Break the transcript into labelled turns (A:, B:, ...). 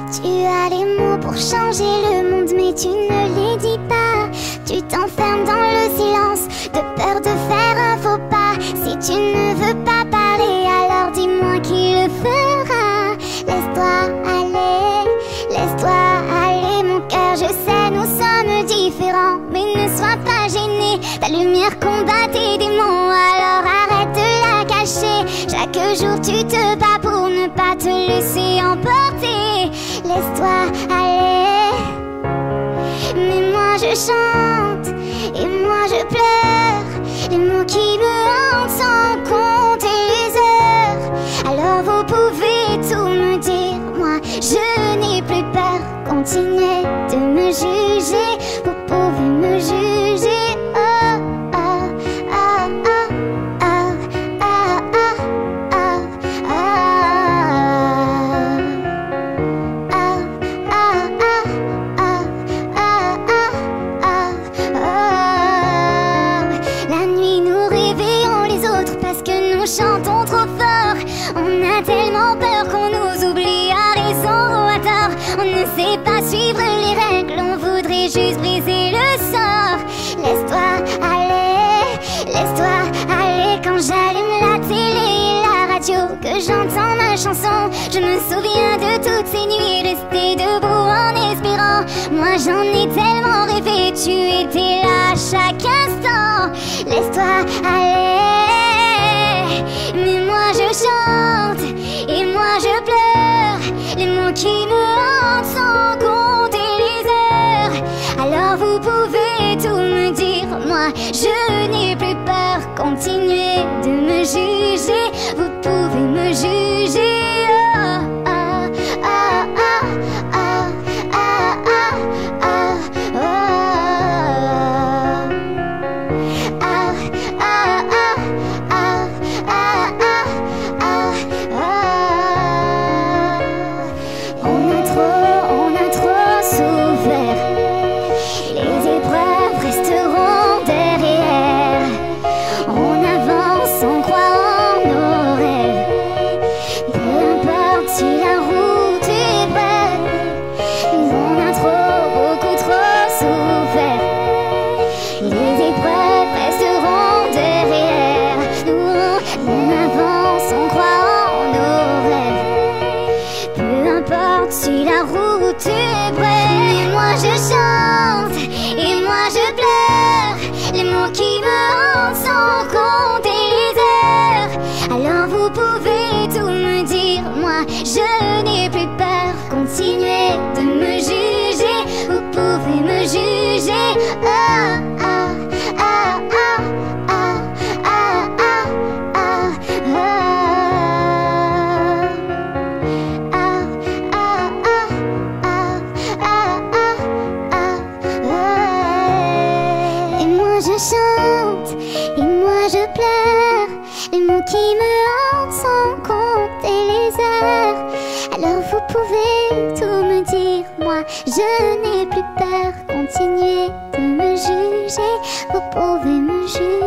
A: Tu as les mots pour changer le monde, mais tu ne les dis pas. Tu t'enfermes dans le silence, de peur de faire un faux pas. Si tu ne veux pas parler, alors dis-moi qui le fera. Laisse-toi aller, mon cœur, je sais, nous sommes différents. Mais ne sois pas gêné, ta lumière combat tes démons. Alors arrête de la cacher, chaque jour tu te bats pour ne pas te laisser emporter. Laisse-toi aller, mais moi je chante et moi je pleure. Les mots qui me hantent sans compter les heures. Alors vous pouvez tout me dire, moi je n'ai plus peur. Continuez de me juger, vous pouvez me juger. Oh, oh, oh, oh, oh, oh, oh, oh, La nuit nous réveillons les autres parce que nous chantons trop fort. On a tellement peur qu'on nous oublie à raison ou à tort. On ne sait pas suivre les règles, on voudrait juste briser le sort. Laisse-toi aller quand j'allume la télé et la radio, que j'entends ma chanson. Je me souviens de toutes ces nuits restées debout en espérant. Moi j'en ai tellement rêvé, tu étais là chaque instant. Laisse-toi aller, mais moi je chante et moi je pleure. Les mots qui me hantent sans compter les heures. Alors vous pouvez tout me dire, moi je n'ai plus peur. Continuez de me juger, vous pouvez me juger. Oh, oh, oh, oh, oh, oh, oh, oh, On a trop souffert. Les épreuves resteront derrière. On avance, on croit en nos rêves. Peu importe si la route est brève. On a beaucoup trop souffert. Les épreuves resteront derrière. On avance, on croit en nos rêves. Peu importe si la route est brève. Mais moi je chante et moi je pleure. Les mots qui me hantent sans compter les heures. Alors vous pouvez tout me dire, moi je n'ai plus peur. Continuez de me juger, vous pouvez me juger. Oh, oh, oh, oh, oh, oh, oh, oh, oh. Je chante et moi je pleure. Les mots qui me hantent sans compter les heures. Alors vous pouvez tout me dire, moi je n'ai plus peur. Continuez de me juger, vous pouvez me juger.